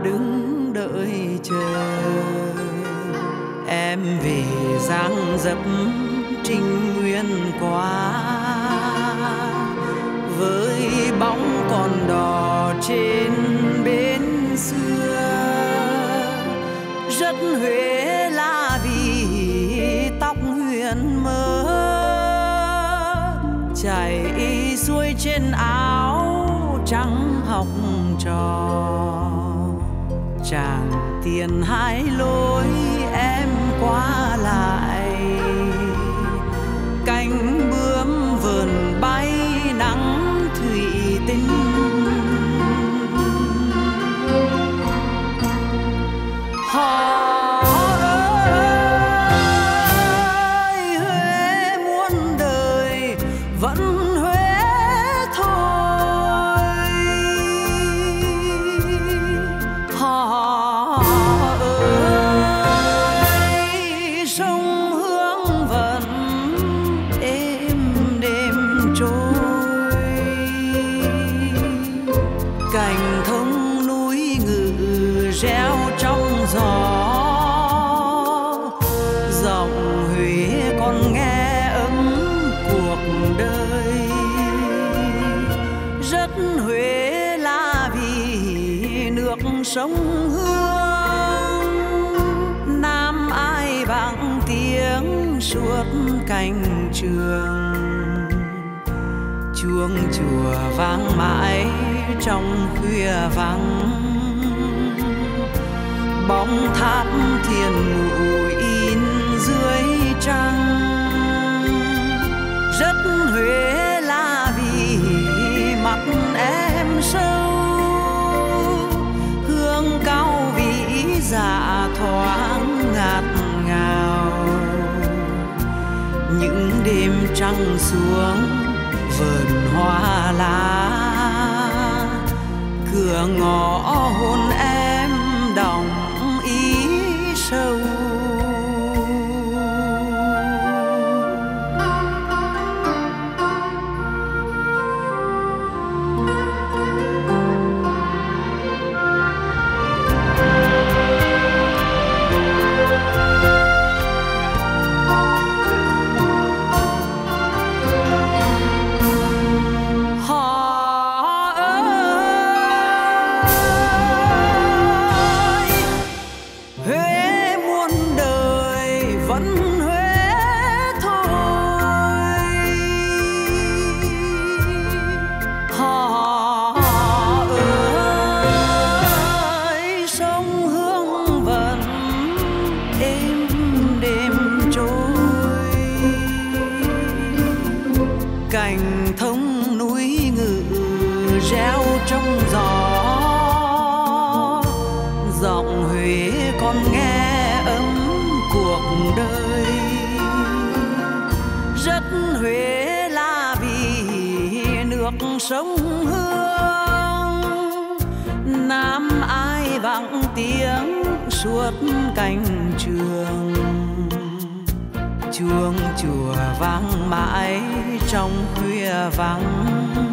đứng đợi chờ. Em về dang dấp trinh nguyên quá, với bóng còn đò trên bến xưa. Rất Huế là vì tóc huyền mơ, chảy xuôi trên áo trắng học trò. Chàng tiền hai lối em qua lại, cánh bướm vườn bay nắng thủy tinh. Họ ơi Huế muôn đời vẫn Huế thôi. Họ ơi sông Hương vẫn êm đêm trôi, cành thông núi ngự reo trong gió. Giọng Huế còn nghe ấm cuộc đời. Rất Huế là vì nước sông Hương, Nam ai vang tiếng suốt cánh trường. Chuông chùa vang mãi trong khuya vắng, bóng tháp Thiên Mụ in dưới trăng. Rất Huế là vì mắt em sâu, hương cao vĩ dạ thoáng ngạt ngào. Những đêm trăng xuống vườn hoa lá, cửa ngõ hôn em đọng ý sâu. Cành thông núi ngự reo trong gió. Giọng Huế còn nghe ấm cuộc đời. Rất Huế là vì nước sông Hương, Nam ai vang tiếng suốt cánh trường. Chuông chùa vang mãi trong khuya vắng,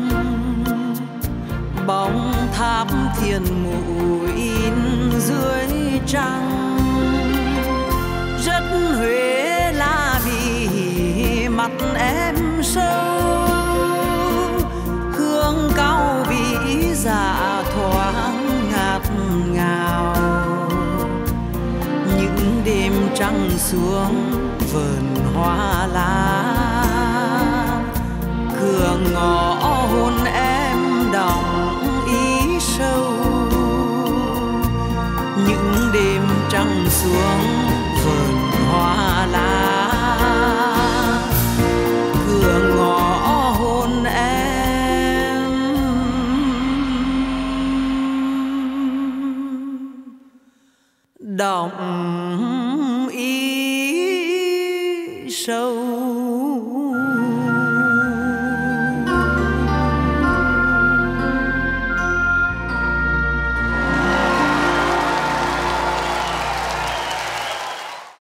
bóng tháp Thiên Mụ in dưới trăng. Rất Huế là vì mắt em sâu, hương cao vĩ dạ thoáng ngạt ngào. Những đêm trăng xuống vườn hoa lá, cửa ngõ hôn em đọng ý sâu. Những đêm trăng xuống vườn hoa lá, cửa ngõ hôn em đọng ý sâu.